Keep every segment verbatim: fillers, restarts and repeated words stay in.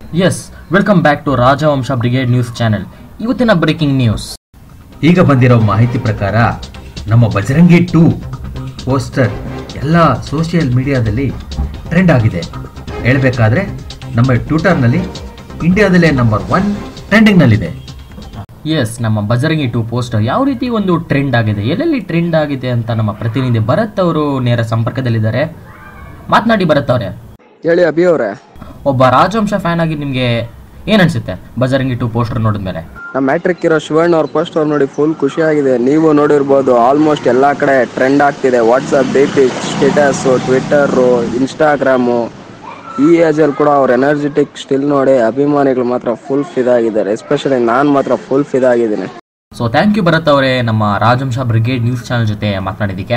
Yes, welcome back to Rajavamsha brigade news channel. ಇವತ್ತಿನ breaking news. ಈಗ ಬಂದಿರೋ ಮಾಹಿತಿ ಪ್ರಕಾರ ನಮ್ಮ ಬಜರಂಗಿ ಟೂ ಪೋಸ್ಟರ್ ಎಲ್ಲ ಸೋಷಿಯಲ್ ಮೀಡಿಯಾದಲ್ಲಿ ಟ್ರೆಂಡ್ ಆಗಿದೆ. ಹೇಳಬೇಕಾದ್ರೆ ನಮ್ಮ ಟ್ವಿಟರ್ನಲ್ಲಿ ಇಂಡಿಯಾದಲ್ಲೇ ನಂಬರ್ ಒನ್ ಟ್ರೆಂಡಿಂಗ್ನಲ್ಲಿದೆ. ಎಸ್, ನಮ್ಮ ಬಜರಂಗಿ ಟೂ ಪೋಸ್ಟರ್ ಯಾವ ರೀತಿ ಒಂದು ಟ್ರೆಂಡ್ ಆಗಿದೆ, ಎಲ್ಲೆಲ್ಲಿ ಟ್ರೆಂಡ್ ಆಗಿದೆ ಅಂತ ನಮ್ಮ ಪ್ರತಿನಿಧಿ ಭರತ್ ಅವರು ನೇರ ಸಂಪರ್ಕದಲ್ಲಿದ್ದಾರೆ. ಮಾತನಾಡಿ ಭರತ್ ಅವರೇ. ಹೇಳಿ ಅಭಿ ಅವರೇ. ಒಬ್ಬ ರಾಜವಂಶ ಫ್ಯಾನ್ ಆಗಿ ನಿಮಗೆ ಏನು ಅನಿಸುತ್ತೆ ಬಜರಂಗಿ ಟೂ ಪೋಸ್ಟರ್ ನೋಡಿದ್ಮೇಲೆ? ನಮ್ಮ ಮ್ಯಾಟ್ರಿಕ್ ಇರೋ ಶಿವಣ್ಣ ಅವ್ರ ಪೋಸ್ಟರ್ ನೋಡಿ ಫುಲ್ ಖುಷಿಯಾಗಿದೆ. ನೀವು ನೋಡಿರ್ಬೋದು, ಆಲ್ಮೋಸ್ಟ್ ಎಲ್ಲ ಕಡೆ ಟ್ರೆಂಡ್ ಆಗ್ತಿದೆ. WhatsApp, D P, status, Twitter, Instagram. ಈ ಏಜಲ್ಲಿ ಕೂಡ ಅವ್ರ ಎನರ್ಜೆಟಿಕ್ ಸ್ಟಿಲ್ ನೋಡಿ ಅಭಿಮಾನಿಗಳು ಮಾತ್ರ ಫುಲ್ ಫಿದಾಗಿದ್ದಾರೆ. ಎಸ್ಪೆಷಲಿ ನಾನು ಮಾತ್ರ ಫುಲ್ ಫಿದಾಗಿದ್ದೀನಿ. ಸೊ ಥ್ಯಾಂಕ್ ಯು ಭರತ್ ಅವರೇ, ನಮ್ಮ ರಾಜವಂಶ ಬ್ರಿಗೇಡ್ ನ್ಯೂಸ್ ಚಾನಲ್ ಜೊತೆ ಮಾತನಾಡಿದ್ದಕ್ಕೆ.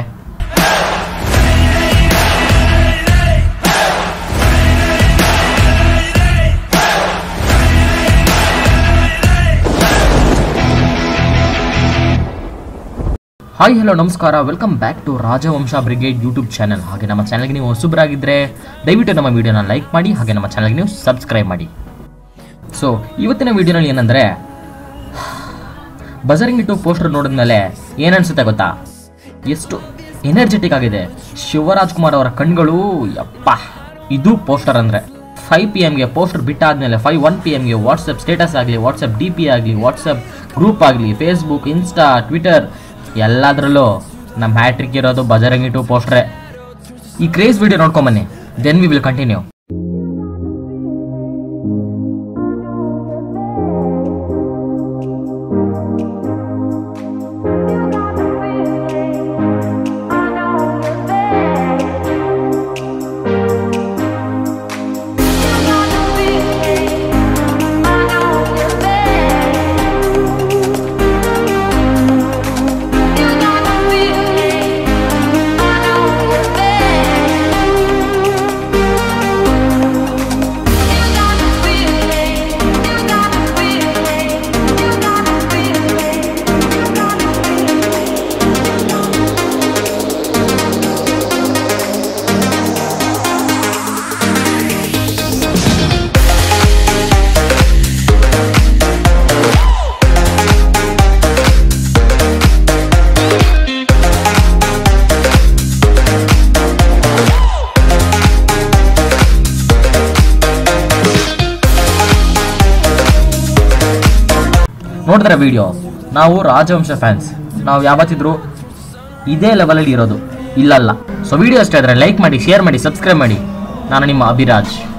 ಹಾಯ್ ಹಲೋ ನಮಸ್ಕಾರ, welcome back to Rajavamsha brigade YouTube channel. ಹಾಗೆ ನಮ್ಮ ಚಾನಲ್ಗೆ ನೀವು ಹೊಸಬರಾಗಿದ್ದರೆ ದಯವಿಟ್ಟು ನಮ್ಮ ವಿಡಿಯೋನ ಲೈಕ್ ಮಾಡಿ, ಹಾಗೆ ನಮ್ಮ ಚಾನಲ್ಗೆ ನೀವು ಸಬ್ಸ್ಕ್ರೈಬ್ ಮಾಡಿ. ಸೊ ಇವತ್ತಿನ ವಿಡಿಯೋನಲ್ಲಿ ಏನಂದರೆ, ಬಜರಂಗಿ ಟೂ ಪೋಸ್ಟರ್ ನೋಡಿದ್ಮೇಲೆ ಏನನ್ಸುತ್ತೆ ಗೊತ್ತಾ? ಎಷ್ಟು ಎನರ್ಜೆಟಿಕ್ ಆಗಿದೆ. ಶಿವರಾಜ್ ಕುಮಾರ್ ಅವರ ಕಣ್ಗಳು, ಯಪ್ಪ, ಇದು ಪೋಸ್ಟರ್ ಅಂದರೆ. ಫೈವ್ ಪಿ ಎಮ್ಗೆ ಪೋಸ್ಟರ್ ಬಿಟ್ಟಾದ್ಮೇಲೆ ಫೈವ್ ಒನ್ ಪಿ ಎಮ್ಗೆ ವಾಟ್ಸಪ್ ಸ್ಟೇಟಸ್ ಆಗಲಿ, ವಾಟ್ಸಪ್ ಡಿ ಪಿ ಆಗಲಿ, ವಾಟ್ಸಪ್ ಗ್ರೂಪ್ ಆಗಲಿ, ಫೇಸ್ಬುಕ್, ಇನ್ಸ್ಟಾ, ಟ್ವಿಟರ್ ಎಲ್ಲದರಲ್ಲೂ ನಮ್ಮ ಹ್ಯಾಟ್ರಿಕ್ ಇರೋದು ಬಜರಂಗಿ ಟೂ ಪೋಸ್ಟ್ರೆ. ಈ ಕ್ರೇಜ್ ವಿಡಿಯೋ ನೋಡ್ಕೊಂಬನ್ನಿ, ದೆನ್ ವಿ ವಿಲ್ ಕಂಟಿನ್ಯೂ. ನೋಡಿದ್ರೆ ವಿಡಿಯೋ, ನಾವು ರಾಜವಂಶ ಫ್ಯಾನ್ಸ್, ನಾವು ಯಾವತ್ತಿದ್ರು ಇದೇ ಲೆವೆಲಲ್ಲಿ ಇರೋದು, ಇಲ್ಲಲ್ಲ. ಸೊ ವಿಡಿಯೋ ಇಷ್ಟ ಆದರೆ ಲೈಕ್ ಮಾಡಿ, ಶೇರ್ ಮಾಡಿ, ಸಬ್ಸ್ಕ್ರೈಬ್ ಮಾಡಿ. ನಾನು ನಿಮ್ಮ ಅಭಿರಾಜ್.